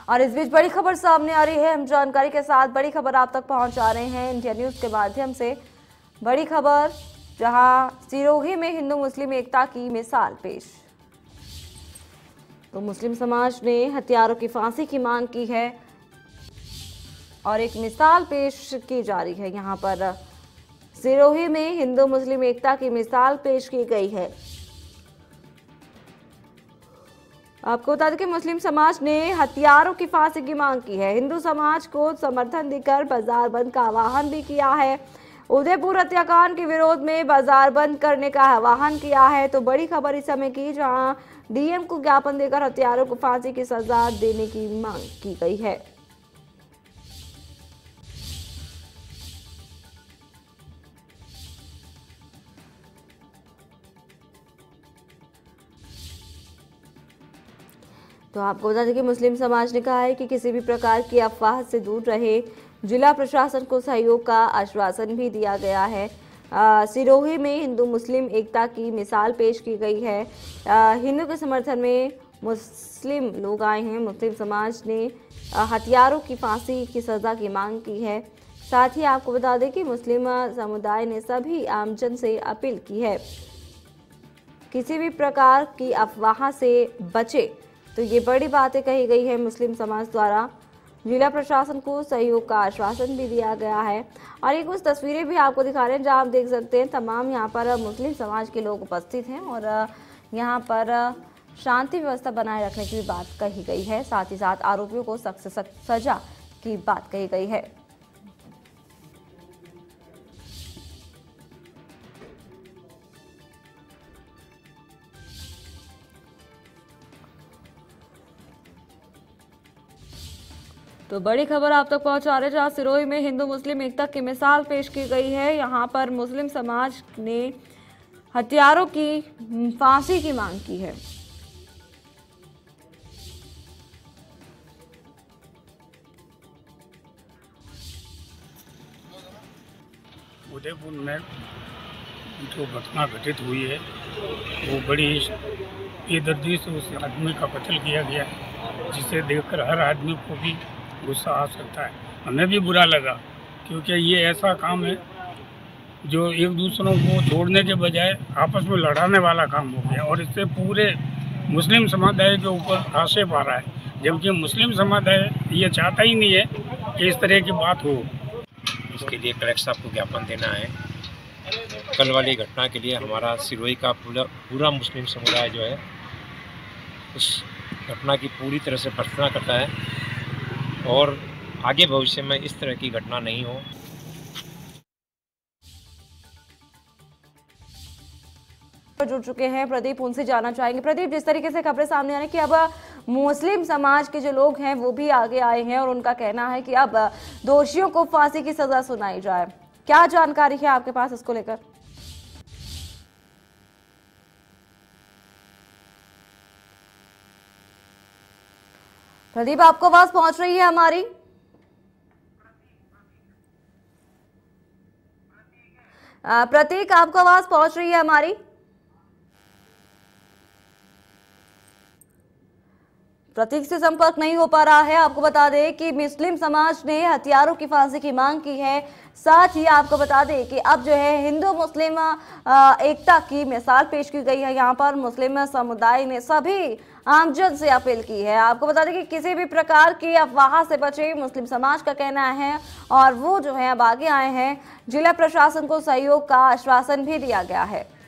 और इस बीच बड़ी खबर सामने आ रही है। हम जानकारी के साथ बड़ी खबर आप तक पहुंचा रहे हैं इंडिया न्यूज के माध्यम से। बड़ी खबर, जहां सिरोही में हिंदू मुस्लिम एकता की मिसाल पेश। तो मुस्लिम समाज ने हत्यारों की फांसी की मांग की है और एक मिसाल पेश की जा रही है। यहां पर सिरोही में हिंदू मुस्लिम एकता की मिसाल पेश की गई है। आपको बता दें कि मुस्लिम समाज ने हत्यारों की फांसी की मांग की है। हिंदू समाज को समर्थन देकर बाजार बंद का आह्वान भी किया है। उदयपुर हत्याकांड के विरोध में बाजार बंद करने का आह्वान किया है। तो बड़ी खबर इस समय की, जहां डीएम को ज्ञापन देकर हत्यारों को फांसी की सजा देने की मांग की गई है। तो आपको बता दें कि मुस्लिम समाज ने कहा है कि किसी भी प्रकार की अफवाह से दूर रहे। जिला प्रशासन को सहयोग का आश्वासन भी दिया गया है। सिरोही में हिंदू मुस्लिम एकता की मिसाल पेश की गई है। हिंदू के समर्थन में मुस्लिम लोग आए हैं। मुस्लिम समाज ने हत्यारों की फांसी की सज़ा की मांग की है। साथ ही आपको बता दें कि मुस्लिम समुदाय ने सभी आमजन से अपील की है किसी भी प्रकार की अफवाह से बचे। तो ये बड़ी बातें कही गई है मुस्लिम समाज द्वारा। जिला प्रशासन को सहयोग का आश्वासन भी दिया गया है। और ये कुछ तस्वीरें भी आपको दिखा रहे हैं, जहां आप देख सकते हैं तमाम यहाँ पर मुस्लिम समाज के लोग उपस्थित हैं और यहाँ पर शांति व्यवस्था बनाए रखने की भी बात कही गई है। साथ ही साथ आरोपियों को सख्त से सख्त सजा की बात कही गई है। तो बड़ी खबर आप तक पहुंचा रहे, जहां सिरोही में हिंदू मुस्लिम एकता की मिसाल पेश की गई है। यहां पर मुस्लिम समाज ने हत्यारों की फांसी की मांग की है। उदयपुर में जो घटना घटित हुई है वो बड़ी बेदर्दी से उस आदमी का कत्ल किया गया है, जिसे देखकर हर आदमी को भी गुस्सा आ सकता है। हमें भी बुरा लगा, क्योंकि ये ऐसा काम है जो एक दूसरों को जोड़ने के बजाय आपस में लड़ाने वाला काम हो गया और इससे पूरे मुस्लिम समुदाय के ऊपर आक्षेप आ रहा है, जबकि मुस्लिम समुदाय ये चाहता ही नहीं है कि इस तरह की बात हो। इसके लिए कलेक्टर साहब को ज्ञापन देना है। कल वाली घटना के लिए हमारा सिरोही का पूरा मुस्लिम समुदाय जो है उस घटना की पूरी तरह से भर्त्सना करता है और आगे भविष्य में इस तरह की घटना नहीं हो। जुड़ चुके हैं प्रदीप, उनसे जानना चाहेंगे। प्रदीप, जिस तरीके से खबरें सामने आ रही हैं कि अब मुस्लिम समाज के जो लोग हैं वो भी आगे आए हैं और उनका कहना है कि अब दोषियों को फांसी की सजा सुनाई जाए, क्या जानकारी है आपके पास इसको लेकर? प्रदीप, आपको आवाज पहुंच रही है हमारी? प्रतीक, आपको आवाज पहुंच रही है हमारी? प्रतीक से संपर्क नहीं हो पा रहा है। आपको बता दें कि मुस्लिम समाज ने हत्यारों की फांसी की मांग की है। साथ ही आपको बता दें कि अब जो है हिंदू मुस्लिम एकता की मिसाल पेश की गई है। यहाँ पर मुस्लिम समुदाय ने सभी आमजन से अपील की है। आपको बता दें कि किसी भी प्रकार की अफवाह से बचे, मुस्लिम समाज का कहना है और वो जो है अब आगे आए हैं। जिला प्रशासन को सहयोग का आश्वासन भी दिया गया है।